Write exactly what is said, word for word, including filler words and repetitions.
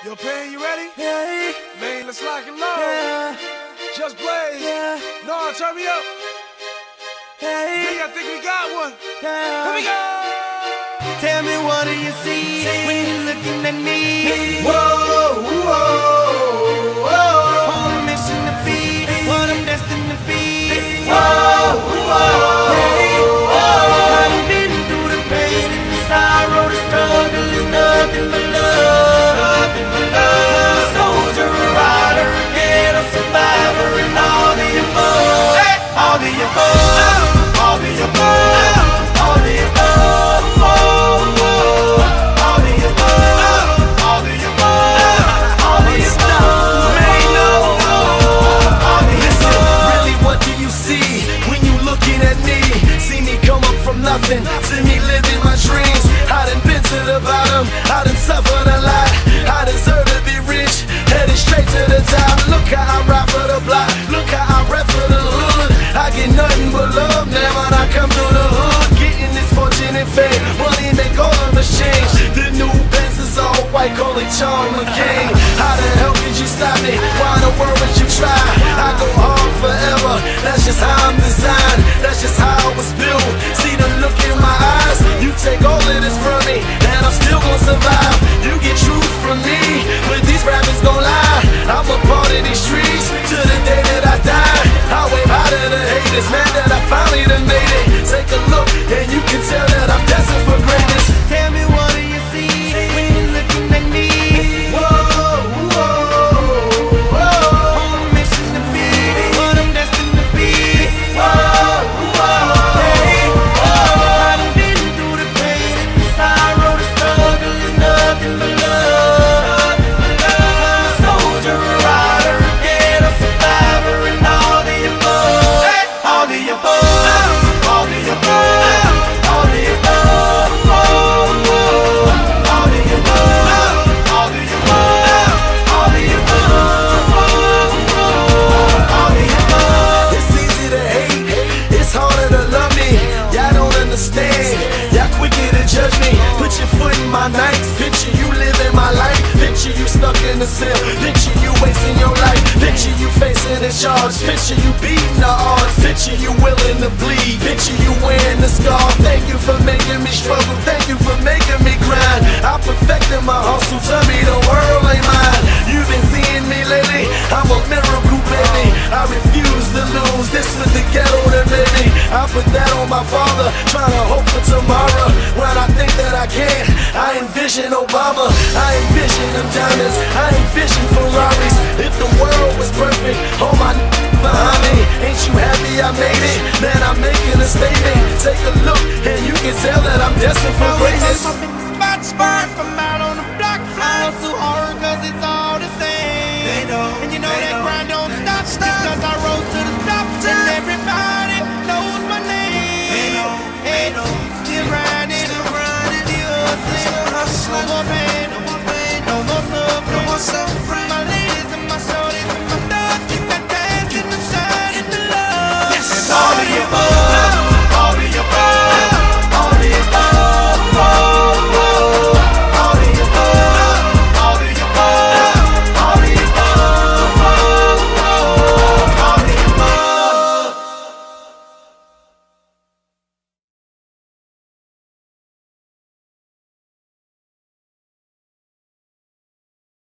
Yo, Pain, you ready? Yeah. Man, let's lock and load. Yeah. Just Blaze. Yeah. No, turn me up. Hey. Hey, I think we got one. Yeah. Here we go. Tell me, what do you see, see when you're looking at me? Whoa, whoa, whoa. On a mission to be what I'm destined to be. Whoa, whoa, hey. whoa. I done been through the pain and the sorrow, the struggle is nothing but love. Nothing but love. A soldier, a rider, a kid, a survivor, and all the above. Hey. All the above. All the above. All the above. Whoa, whoa. All the above. All the above. All the above. Man, no, no. All the above. Really, what do you see when you looking at me? See me come up from nothing, see me living my dreams. I done been to the bottom, I done suffered a lot. I deserve to be rich, headed straight to the top. Look how I ride for the block, look how I rap for the hood. I get nothing but love now when I come through the hood. Getting this fortune and fame, money make all of us change. The new Benz is all white, call it Charm McCain. How the hell could you stop me? Why in the world would you try? I go hard forever, that's just how I'm designed. That's just how I was built. See the look in my eyes, you take all of this from me, and I'm still gonna survive. You get truth from me, but these rappers gon' lie. I'm a part of these streets, to the day that I die. I wave high to the haters, man, that I finally done made it. Take a look, and you can tell that I'm destined for greatness. Tell me, what do you see when you're looking at me? Whoa, whoa, whoa. On a mission to be what I'm destined to be. Whoa, whoa. Hey. I done been through the pain and the sorrow, the struggle is nothing but love. I'm a soldier, a rider, a kid, a survivor, and all the above. All the above. All the above. All the above. Whoa, whoa. All the above. All the above. All the above. Whoa, whoa. All the above. It's easy to hate, it's harder to love me. Y'all don't understand, y'all quicker to judge me. Put your foot in my nights, picture you living my life. Picture you stuck in the cell, picture you wasting your life. Picture you facing a charge, picture you beating the odds. Picture you willing to bleed, picture you wearing the scar. Thank you for making me struggle, thank you for making me grind. I perfected my hustle, tell me the world ain't mine. You've been seeing me lately, I'm a miracle baby. I refuse to lose, this was the ghetto that made me. I put that on my father, trying to hope for tomorrow. When I think that I can't, I envision Obama. I envision them diamonds, I envision Ferraris. If the world was perfect, all my behind me. Ain't you happy I made it? Man, I'm making a statement. Take a look, and you can tell that I'm destined for greatness. Spot, spot from